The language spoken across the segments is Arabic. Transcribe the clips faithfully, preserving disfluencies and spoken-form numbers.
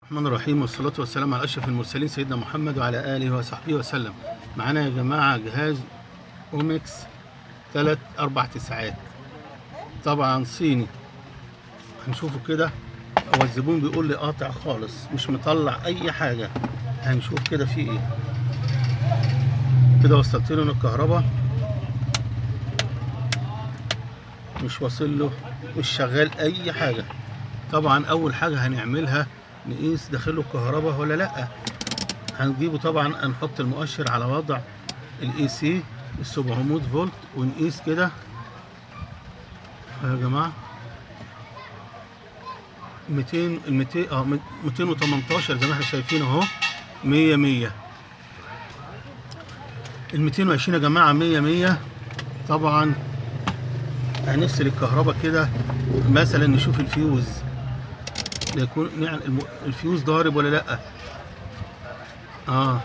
الرحمن الرحيم، والصلاة والسلام على أشرف المرسلين سيدنا محمد وعلى آله وصحبه وسلم. معانا يا جماعة جهاز أومكس ثلاث أربع تسعات، طبعا صيني. هنشوفه كده. هو الزبون بيقول لي قاطع خالص، مش مطلع أي حاجة. هنشوف كده فيه إيه. كده وصلت له الكهرباء، مش واصل له، مش شغال أي حاجة. طبعا أول حاجة هنعملها نقيس داخله الكهرباء ولا لأ. هنجيبه طبعا، هنحط المؤشر على وضع الاي سي سبعمية فولت ونقيس كده يا جماعه. ميتين ميتين اه ميتين وتمنتاشر زي ما احنا شايفين اهو. مية مية. ال ميتين وعشرين يا جماعه مية مية. طبعا هنفصل الكهرباء كده، مثلا نشوف الفيوز يكون يعني الفيوز ضارب ولا لا. اه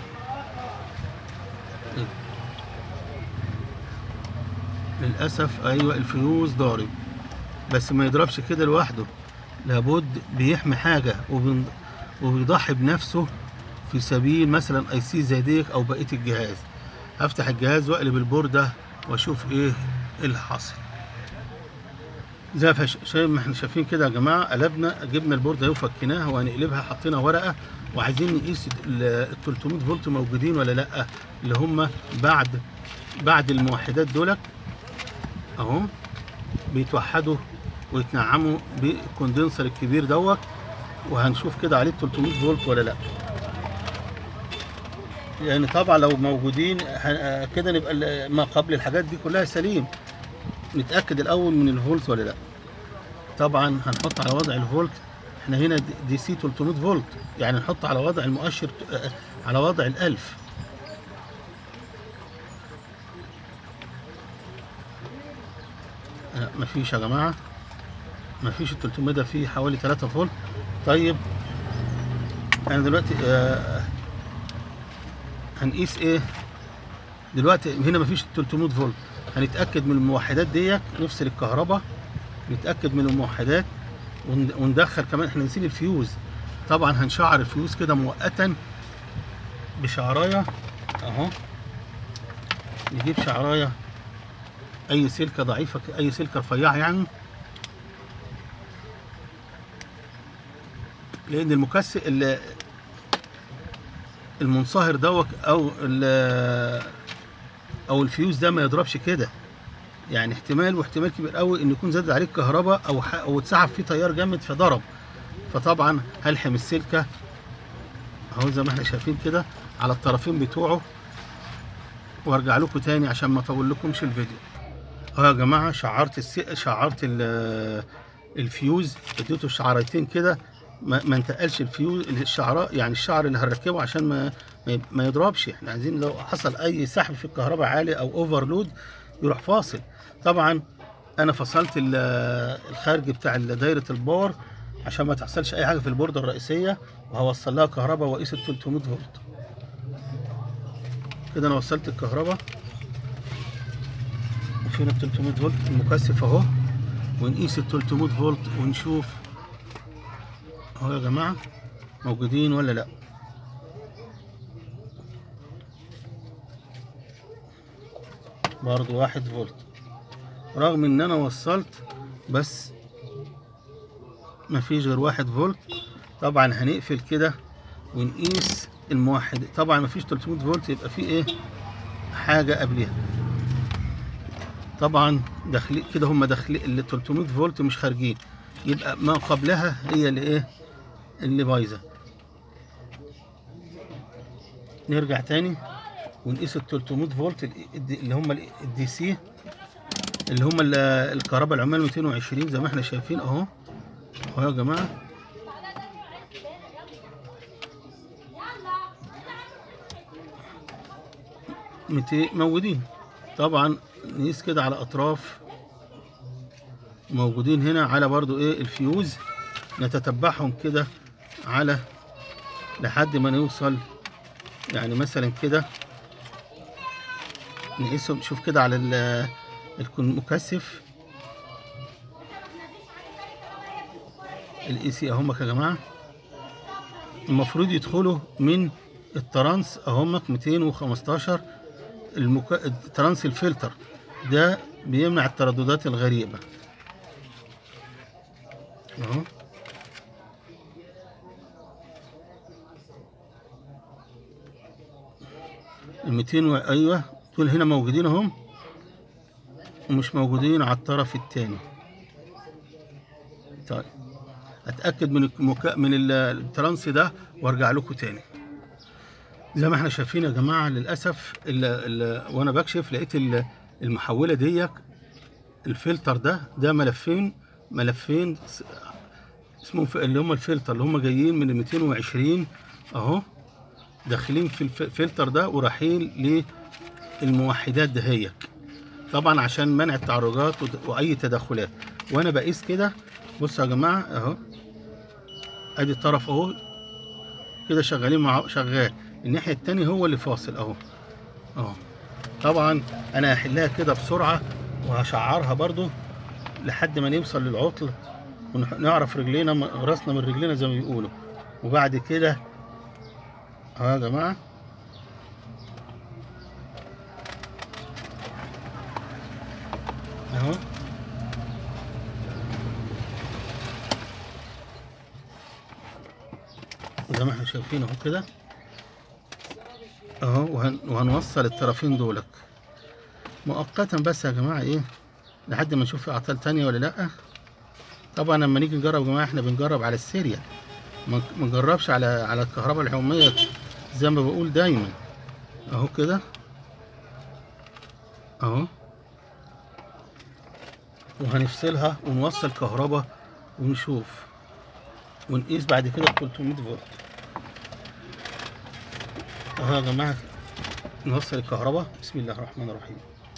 للاسف ايوه الفيوز ضارب، بس ما يضربش كده لوحده، لابد بيحمي حاجه وبيضحي بنفسه في سبيل مثلا اي سي زي ديك او بقيه الجهاز. هفتح الجهاز واقلب البورده واشوف ايه اللي حصل. زي ما احنا شايفين كده يا جماعه، قلبنا جبنا البورده وفكيناها وهنقلبها، حطينا ورقه وعايزين نقيس ال تلتمية فولت موجودين ولا لا، اللي هم بعد بعد الموحدات دولت اهو بيتوحدوا ويتنعموا بالكوندنسر الكبير دوت، وهنشوف كده عليه تلتمية فولت ولا لا. يعني طبعا لو موجودين كده نبقى ما قبل الحاجات دي كلها سليم. نتاكد الاول من الفولت ولا لا. طبعا هنحط على وضع الفولت، احنا هنا دي سي تلتمية فولت، يعني نحط على وضع المؤشر على وضع الألف. مفيش يا جماعه، مفيش ال تلتمية، ده فيه حوالي تلاتة فولت. طيب انا دلوقتي آه هنقيس ايه دلوقتي؟ هنا مفيش تلتمية فولت. هنتاكد من الموحدات ديت، نفصل الكهرباء نتاكد من الموحدات وندخل كمان. احنا نسيب الفيوز، طبعا هنشعر الفيوز كده مؤقتا بشعرايه اهو. نجيب شعرايه اي سلكه ضعيفه، اي سلكه رفيعه يعني، لان المكثف المنصهر دوت او او الفيوز ده ما يضربش كده. يعني احتمال واحتمال كبير قوي ان يكون زاد عليه الكهرباء او او اتسحب فيه تيار جامد فضرب. فطبعا هلحم السلكه اهو زي ما احنا شايفين كده على الطرفين بتوعه، وارجع لكم تاني عشان ما اطول لكمش الفيديو. اهو يا جماعه شعرت الس... شعرت الفيوز، اديته شعرتين كده، ما, ما انتقلش الفيوز الشعراء، يعني الشعر اللي هنركبه عشان ما ما يضربش. احنا عايزين لو حصل اي سحب في الكهرباء عالي او اوفرلود يروح فاصل. طبعا انا فصلت الخارج بتاع دايره الباور عشان ما تحصلش اي حاجه في البورده الرئيسيه، وهوصل لها كهرباء واقيس ال تلتمية فولت. كده انا وصلت الكهرباء، وفين ال تلتمية فولت المكثف اهو، ونقيس ال تلتمية فولت ونشوف اهو يا جماعه موجودين ولا لا. برضو واحد فولت، رغم ان انا وصلت بس مفيش غير واحد فولت. طبعا هنقفل كده ونقيس الموحد. طبعا مفيش تلتمية فولت، يبقى في ايه حاجه قبلها. طبعا داخلين كده، هم داخلين ال تلتمية فولت مش خارجين، يبقى ما قبلها هي اللي ايه اللي بايظه. نرجع تاني ونقيس ال تلتمية فولت اللي هم الدي سي، اللي هم الكهرباء العمال ميتين وعشرين زي ما احنا شايفين اهو. اهو يا جماعه ميتين موجودين. طبعا نقيس كده على اطراف موجودين هنا على برضو ايه الفيوز، نتتبعهم كده على لحد ما نوصل يعني مثلا كده نقيسهم. نشوف كده على المكثف الاي سي اهمك يا جماعه. المفروض يدخلوا من الترانس اهمك مئتين وخمستاشر. المك... الترانس الفلتر ده بيمنع الترددات الغريبة اهو. الميتين و... ايوه دول هنا موجودين اهم، ومش موجودين على الطرف التاني. طيب اتاكد من المك... من الترانس ده وارجع لكم تاني. زي ما احنا شايفين يا جماعه، للاسف ال... ال... وانا بكشف لقيت ال... المحوله ديت الفلتر ده ده ملفين ملفين اسمهم اللي هم الفلتر اللي هم جايين من مئتين وعشرين اهو، داخلين في الفلتر ده ورايحين للموحدات دهيك، طبعا عشان منع التعرجات واي تدخلات. وانا بقيس كده، بصوا يا جماعه اهو، ادي الطرف اهو كده شغالين مع شغال، الناحيه التانية هو اللي فاصل اهو اهو. طبعا انا هحلها كده بسرعه وهشعرها برضو لحد ما نوصل للعطل ونعرف رجلينا راسنا من رجلينا زي ما بيقولوا. وبعد كده اهو يا جماعه اهو زي ما احنا شايفين اهو كده اهو. وهن... وهنوصل الطرفين دولك مؤقتا بس يا جماعه، ايه لحد ما نشوف في اعطال تانية ولا لا. طبعا لما نيجي نجرب يا جماعه احنا بنجرب على السيريال، ما نجربش على على الكهرباء العموميه زي ما بقول دايما اهو كده اهو. وهنفصلها ونوصل كهرباء ونشوف ونقيس بعد كده تلتمية فولت اهو يا جماعه. نوصل الكهرباء، بسم الله الرحمن الرحيم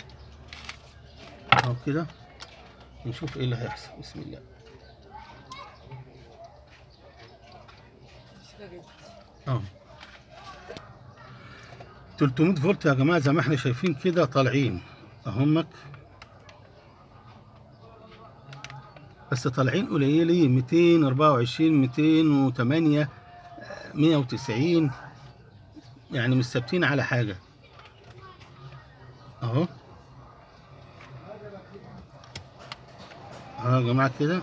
اهو كده، ونشوف ايه اللي هيحصل. بسم الله اهو. تلتمية فولت يا جماعه زي ما احنا شايفين كده طالعين اهمك، بس طالعين قليلين، مئتين واربعة وعشرين مئتين وتمانية مية وتسعين، يعني مش ثابتين على حاجه اهو اهو يا جماعه كده.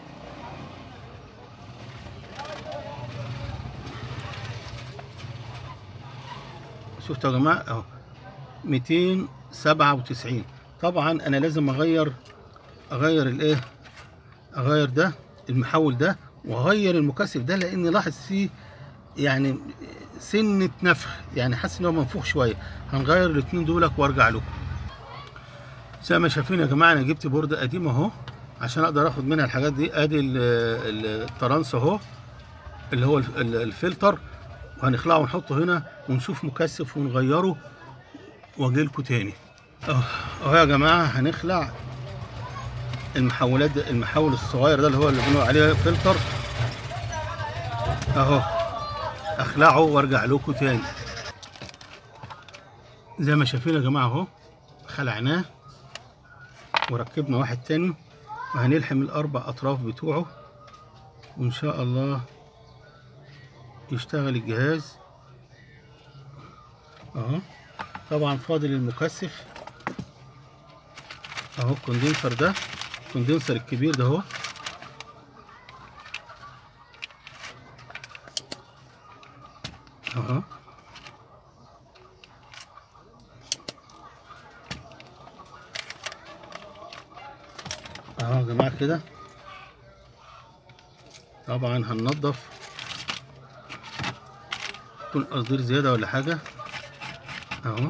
شفتوا يا جماعه اهو مئتين وسبعة وتسعين. طبعا انا لازم اغير اغير الايه اغير ده المحول ده واغير المكثف ده، لان لاحظ فيه يعني سنه نفخ، يعني حاسس ان هو منفوخ شويه. هنغير الاثنين دولك وارجع لكم. زي ما شايفين يا جماعه انا جبت بورده قديمه اهو عشان اقدر اخد منها الحاجات دي. ادي الترانس اهو اللي هو الفلتر، وهنخلعه ونحطه هنا ونشوف مكثف ونغيره واجي لكم تاني اهو يا جماعه. هنخلع المحولات المحول الصغير ده اللي هو اللي بنقول عليه فلتر اهو، اخلعه وارجع لكم تاني. زي ما شايفين يا جماعه اهو، خلعناه وركبنا واحد تاني، وهنلحم الاربع اطراف بتوعه وان شاء الله يشتغل الجهاز اهو. طبعا فاضل المكثف اهو، الكوندنسر ده الكوندنسر الكبير ده اهو اهو اهو يا جماعه كده. طبعا هننضف، يكون قصدير زياده ولا حاجه اهو،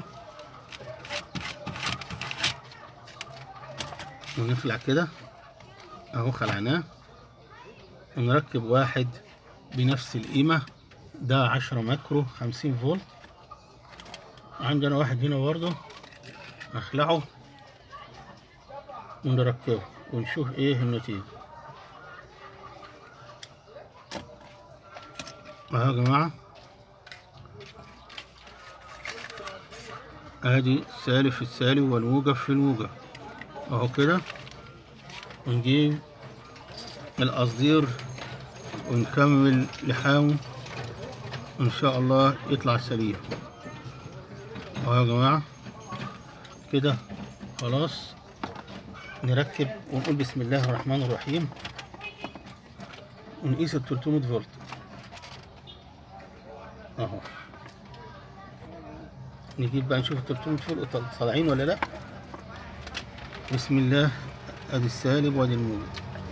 ونخلع كده اهو. خلعناه ونركب واحد بنفس القيمه، ده عشرة ماكرو خمسين فولت. عندنا واحد هنا برضه هخلعه ونركبه ونشوف ايه النتيجه اهو يا جماعه. ادي السالب في السالب والموجب في الموجب اهو كده. ونجيب القصدير ونكمل لحام ان شاء الله يطلع سليم اهو يا جماعه كده. خلاص نركب ونقول بسم الله الرحمن الرحيم ونقيس ال تلتمية فولت اهو. نجيب بقى نشوف ال تلتمية فولت طالعين ولا لا. بسم الله، ادي السالب وادي الموجب.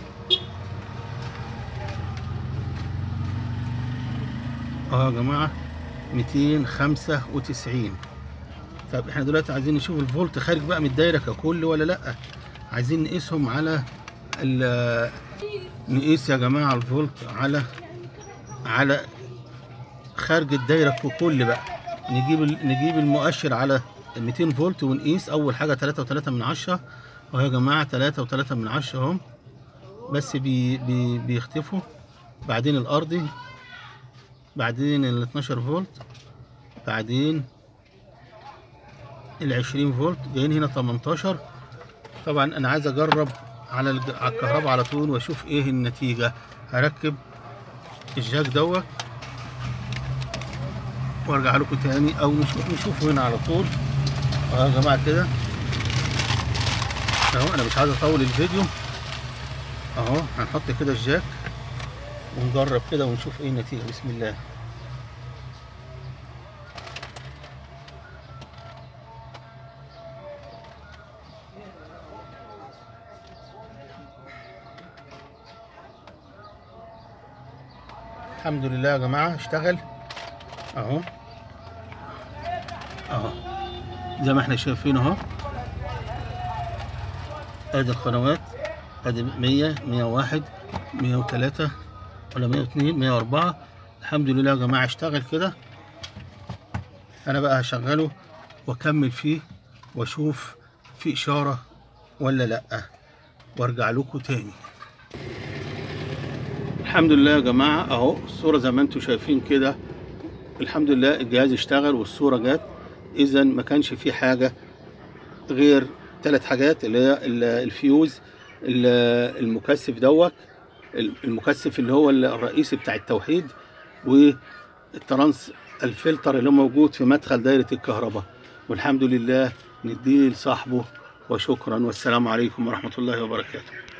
اهو يا جماعه ميتين وخمسة وتسعين. طب احنا دلوقتي عايزين نشوف الفولت خارج بقى من الدايره ككل ولا لا. عايزين نقيسهم على ال نقيس يا جماعه الفولت على على خارج الدايره ككل بقى. نجيب نجيب المؤشر على ميتين فولت ونقيس اول حاجه تلاتة وتلاتة من عشرة اهو يا جماعه، تلاتة وتلاتة من عشرة اهم، بس بي بي بيختفوا. بعدين الارضي، بعدين ال اتناشر فولت، بعدين ال عشرين فولت، جايين هنا تمنتاشر. طبعا انا عايز اجرب على على الكهرباء على طول واشوف ايه النتيجه. هركب الجاك دوت وارجع لكم تاني او نشوف نشوفه هنا على طول اهو يا جماعه كده اهو. انا مش عايز اطول الفيديو اهو. هنحط كده الجاك ونجرب كده ونشوف ايه النتيجه. بسم الله. الحمد لله يا جماعه اشتغل اهو اهو زي ما احنا شايفين اهو. ادي القنوات، ادي مية، مية وواحد، مية وتلاتة ولا مية واتنين، مية واربعة. الحمد لله يا جماعه اشتغل كده. انا بقى هشغله واكمل فيه واشوف في اشاره ولا لا وارجع لكم تاني. الحمد لله يا جماعه اهو الصوره زي ما انتم شايفين كده. الحمد لله الجهاز اشتغل والصوره جت. اذا ما كانش في حاجه غير ثلاث حاجات، اللي هي الفيوز، المكثف دوت، المكثف اللي هو الرئيسي بتاع التوحيد، والترانس الفلتر اللي موجود في مدخل دايره الكهرباء. والحمد لله نديه لصاحبه وشكرا، والسلام عليكم ورحمه الله وبركاته.